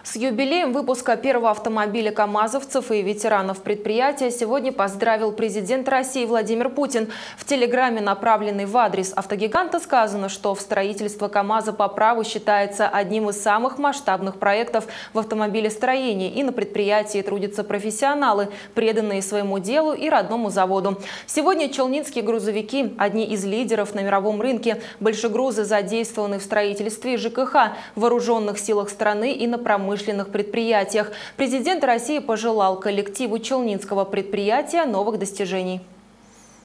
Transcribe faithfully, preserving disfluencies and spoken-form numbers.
С юбилеем выпуска первого автомобиля камазовцев и ветеранов предприятия сегодня поздравил президент России Владимир Путин. В телеграмме, направленной в адрес автогиганта, сказано, что в строительство КамАЗа по праву считается одним из самых масштабных проектов в автомобилестроении, и на предприятии трудятся профессионалы, преданные своему делу и родному заводу. Сегодня челнинские грузовики – одни из лидеров на мировом рынке. Большегрузы задействованы в строительстве ЖКХ, вооруженных силах страны и на промышленных предприятиях. Президент России пожелал коллективу челнинского предприятия новых достижений.